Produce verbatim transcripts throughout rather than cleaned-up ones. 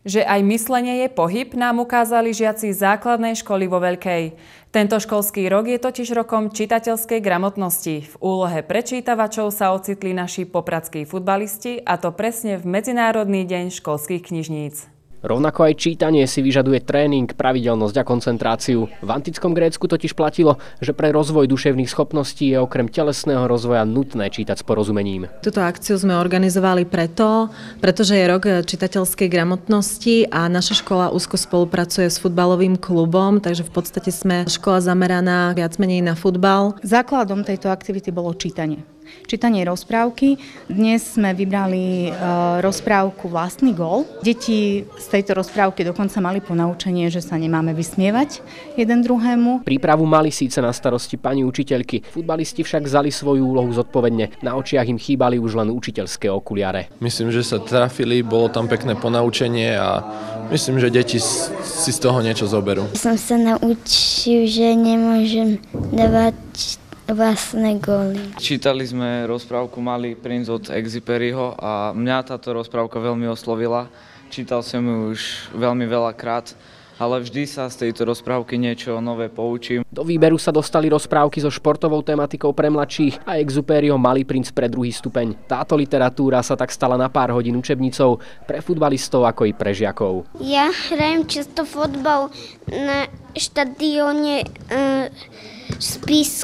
Že aj myslenie je pohyb, nám ukázali žiaci základnej školy vo Veľkej. Tento školský rok je totiž rokom čitateľskej gramotnosti. V úlohe prečítavačov sa ocitli naši popradskí futbalisti, a to presne v Medzinárodný deň školských knižníc. Rovnako aj čítanie si vyžaduje tréning, pravidelnosť a koncentráciu. V antickom Grécku totiž platilo, že pre rozvoj duševných schopností je okrem telesného rozvoja nutné čítať s porozumením. Túto akciu sme organizovali preto, pretože je rok čitateľskej gramotnosti a naša škola úzko spolupracuje s futbalovým klubom, takže v podstate sme škola zameraná viac menej na futbal. Základom tejto aktivity bolo čítanie. Čítanie rozprávky. Dnes sme vybrali e, rozprávku Vlastný gól. Deti z tejto rozprávky dokonca mali ponaučenie, že sa nemáme vysmievať jeden druhému. Prípravu mali síce na starosti pani učiteľky, futbalisti však vzali svoju úlohu zodpovedne. Na očiach im chýbali už len učiteľské okuliare. Myslím, že sa trafili, bolo tam pekné ponaučenie a myslím, že deti si z toho niečo zoberú. Som sa naučil, že nemôžem dávať vlastné góly. Čítali sme rozprávku Malý princ od Exupéryho a mňa táto rozprávka veľmi oslovila. Čítal som ju už veľmi veľakrát, ale vždy sa z tejto rozprávky niečo nové poučím. Do výberu sa dostali rozprávky so športovou tematikou pre mladších a Exupéryho Malý princ pre druhý stupeň. Táto literatúra sa tak stala na pár hodín učebnicou pre futbalistov ako i pre žiakov. Ja hrajem často fotbal na štadióne uh, Spisk.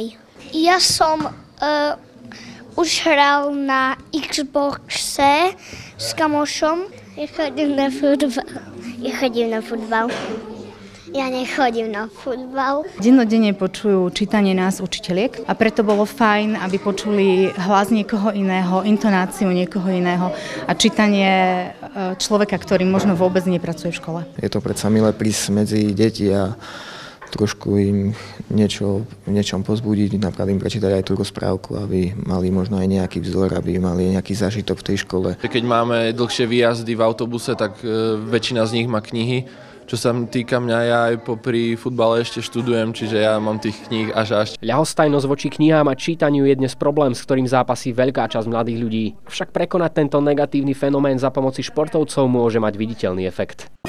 Ja som uh, už hral na Xboxe s kamošom. Ja chodím na futbal. Ja chodím na futbal. Ja nechodím na futbal. Dennodenne počujú čítanie nás učiteľiek a preto bolo fajn, aby počuli hlas niekoho iného, intonáciu niekoho iného a čítanie človeka, ktorý možno vôbec nepracuje v škole. Je to predsa milé prísť medzi deti a trošku im niečo, v niečom pozbudiť, napríklad im prečítať aj tú rozprávku, aby mali možno aj nejaký vzor, aby mali nejaký zážitok v tej škole. Keď máme dlhšie výjazdy v autobuse, tak e, väčšina z nich má knihy. Čo sa týka mňa, ja aj popri futbale ešte študujem, čiže ja mám tých kníh až až. Ľahostajnosť voči knihám a čítaniu je dnes problém, s ktorým zápasí veľká časť mladých ľudí. Však prekonať tento negatívny fenomén za pomoci športovcov môže mať viditeľný efekt.